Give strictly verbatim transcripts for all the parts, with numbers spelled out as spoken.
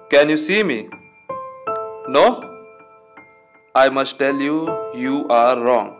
Can you see me? No? I must tell you, you are wrong.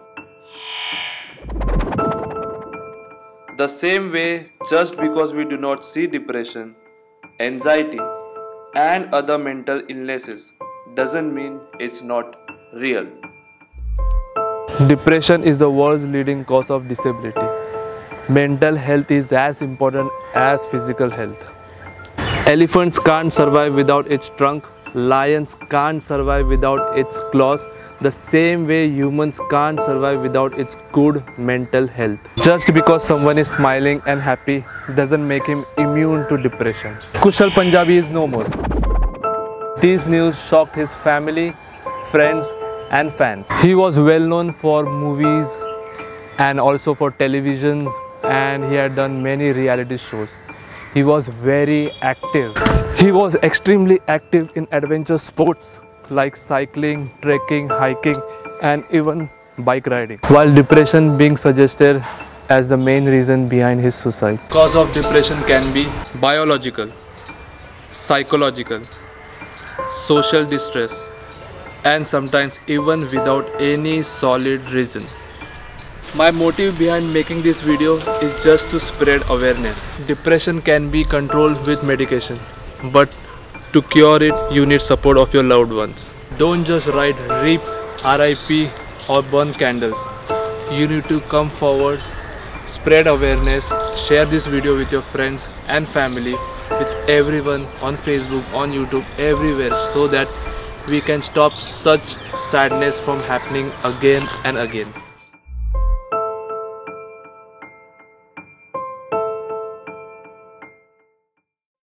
The same way, just because we do not see depression, anxiety, and other mental illnesses doesn't mean it's not real. Depression is the world's leading cause of disability. Mental health is as important as physical health. Elephants can't survive without its trunk. Lions can't survive without its claws. The same way humans can't survive without its good mental health. Just because someone is smiling and happy doesn't make him immune to depression. Kushal Punjabi is no more. These news shocked his family, friends and fans. He was well known for movies and also for televisions, and he had done many reality shows. He was very active. He was extremely active in adventure sports like cycling, trekking, hiking and even bike riding, while depression being suggested as the main reason behind his suicide. Cause of depression can be biological, psychological, social distress, and sometimes even without any solid reason. My motive behind making this video is just to spread awareness. Depression can be controlled with medication, but to cure it, you need support of your loved ones. Don't just write RIP, R I P or burn candles. You need to come forward, spread awareness, share this video with your friends and family, with everyone on Facebook, on YouTube, everywhere, so that we can stop such sadness from happening again and again.